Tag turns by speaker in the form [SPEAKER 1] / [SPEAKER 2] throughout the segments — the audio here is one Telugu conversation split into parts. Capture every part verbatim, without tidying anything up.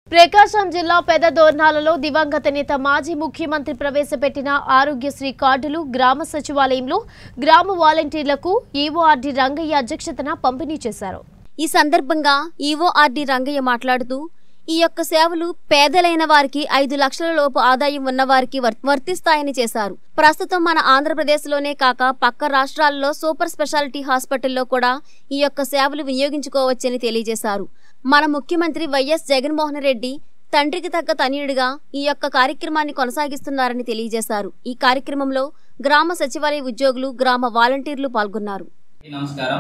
[SPEAKER 1] ప్రకాశం జిల్లా పెదదోర్నాలలో దివంగత నేత మాజీ ముఖ్యమంత్రి ప్రవేశపెట్టిన ఆరోగ్యశ్రీ కార్డులు గ్రామ సచివాలయంలో గ్రామ వాలంటీర్లకు ఈవోఆర్డి రంగయ్య అధ్యక్షతన పంపిణీ చేశారు।
[SPEAKER 2] ఈ సందర్భంగా ఈవోఆర్డి రంగయ్య మాట్లాడుతూ ఈ యొక్క సేవలు పేదలైన వారికి ఐదు లక్షల లోపు ఆదాయం ఉన్న వారికి వర్తిస్తాయని చేశారు। ప్రస్తుతం మన ఆంధ్రప్రదేశ్లోనే కాక పక్క రాష్ట్రాల్లో సూపర్ స్పెషాలిటీ హాస్పిటల్లో కూడా ఈ యొక్క సేవలు వినియోగించుకోవచ్చని తెలియజేశారు। మన ముఖ్యమంత్రి వైఎస్ జగన్మోహన్ రెడ్డి తండ్రికి తగ్గ తనయుడిగా ఈ యొక్క కార్యక్రమాన్ని కొనసాగిస్తున్నారని తెలియజేశారు। ఈ కార్యక్రమంలో గ్రామ సచివాలయ ఉద్యోగులు గ్రామ వాలంటీర్లు పాల్గొన్నారు।
[SPEAKER 3] నమస్కారం।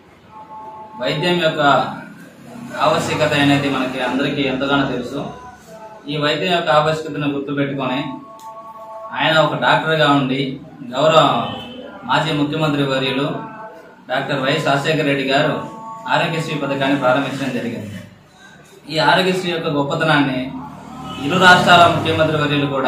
[SPEAKER 3] వైద్యం యొక్క ఆవశ్యకత అనేది మనకి అందరికీ ఎంతగానో తెలుసు। ఈ వైద్యం యొక్క ఆవశ్యకతను గుర్తుపెట్టుకొని ఆయన ఒక డాక్టర్గా ఉండి గౌరవ మాజీ ముఖ్యమంత్రి వర్యులు డాక్టర్ వైఎస్ రాజశేఖర రెడ్డి గారు ఆరోగ్యశ్రీ పథకాన్ని ప్రారంభించడం జరిగింది। ఈ ఆరోగ్యశ్రీ యొక్క గొప్పతనాన్ని ఇరు రాష్ట్రాల ముఖ్యమంత్రి వర్యులు కూడా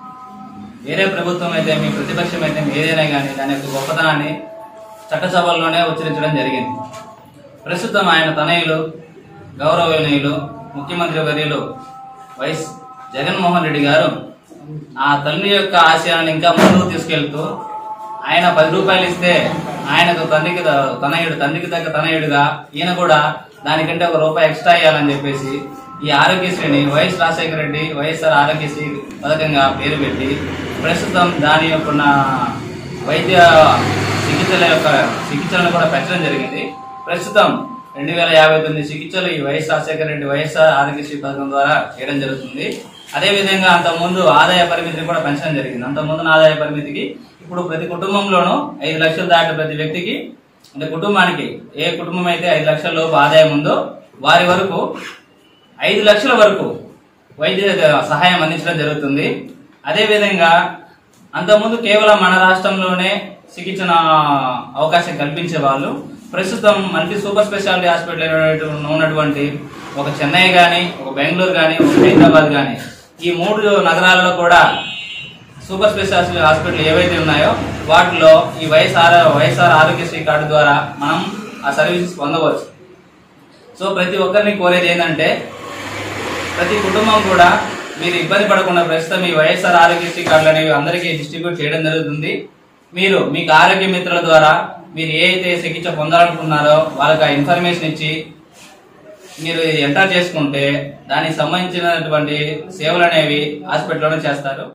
[SPEAKER 3] వేరే ప్రభుత్వం అయితే మీ ప్రతిపక్షం అయితే ఏదైనా కానీ దాని యొక్క గొప్పతనాన్ని చట్టసభల్లోనే ఉచ్చరించడం జరిగింది। ప్రస్తుతం ఆయన తనయులు గౌరవనీయులు ముఖ్యమంత్రి వర్యులు వైఎస్ జగన్మోహన్ రెడ్డి గారు ఆ తల్లి యొక్క ఆశయాలను ఇంకా ముందుకు తీసుకెళ్తూ ఆయన పది రూపాయలు ఇస్తే ఆయనకు తండ్రికి తనయుడు తండ్రికి తగ్గ తనయుడుగా ఈయన కూడా దానికంటే ఒక రూపాయి ఎక్స్ట్రా ఇవ్వాలని చెప్పేసి ఈ ఆరోగ్యశ్రీని వైఎస్ రాజశేఖర రెడ్డి వైఎస్ఆర్ ఆరోగ్యశ్రీ పథకంగా పేరు పెట్టి ప్రస్తుతం దాని యొక్క వైద్య చికిత్సల యొక్క చికిత్సలను కూడా పెంచడం జరిగింది। ప్రస్తుతం రెండు వేల యాభై తొమ్మిది చికిత్సలు ఈ వైఎస్ రాజశేఖర రెడ్డి వైఎస్ఆర్ ఆరోగ్యశ్రీ పథకం ద్వారా చేయడం జరుగుతుంది। అదేవిధంగా అంతకుముందు ఆదాయ పరిమితిని కూడా పెంచడం జరిగింది। అంతకుముందు ఆదాయ పరిమితికి ఇప్పుడు ప్రతి కుటుంబంలోనూ ఐదు లక్షలు దాటి ప్రతి వ్యక్తికి అంటే కుటుంబానికి ఏ కుటుంబం అయితే ఐదు లక్షల లోపు ఆదాయం ఉందో వారి వరకు ఐదు లక్షల వరకు వైద్య సహాయం అందించడం జరుగుతుంది। అదేవిధంగా అంతకుముందు కేవలం మన రాష్ట్రంలోనే చికిత్స అవకాశం కల్పించే వాళ్ళు ప్రస్తుతం మల్టీ సూపర్ స్పెషాలిటీ హాస్పిటల్ ఉన్నటువంటి ఒక చెన్నై కానీ ఒక బెంగళూరు కానీ ఒక హైదరాబాద్ కానీ ఈ మూడు నగరాలలో కూడా సూపర్ స్పెషాలిటీ హాస్పిటల్ ఏవైతే ఉన్నాయో వాటిలో ఈ వైఎస్ఆర్ వైఎస్ఆర్ ఆరోగ్యశ్రీ కార్డు ద్వారా మనం ఆ సర్వీసెస్ పొందవచ్చు। సో ప్రతి ఒక్కరిని కోరేది ఏంటంటే ప్రతి కుటుంబం కూడా మీరు ఇబ్బంది పడకుండా ప్రస్తుతం ఈ వైఎస్ఆర్ ఆరోగ్యశ్రీ కార్డులు అనేవి అందరికీ డిస్ట్రిబ్యూట్ చేయడం జరుగుతుంది। మీరు మీకు ఆరోగ్య మిత్రుల ద్వారా మీరు ఏ అయితే చికిత్స పొందాలనుకున్నారో వాళ్ళకి ఆ ఇన్ఫర్మేషన్ ఇచ్చి మీరు ఎంటర్ చేసుకుంటే దానికి సంబంధించినటువంటి సేవలు అనేవి హాస్పిటల్లోనే చేస్తారు।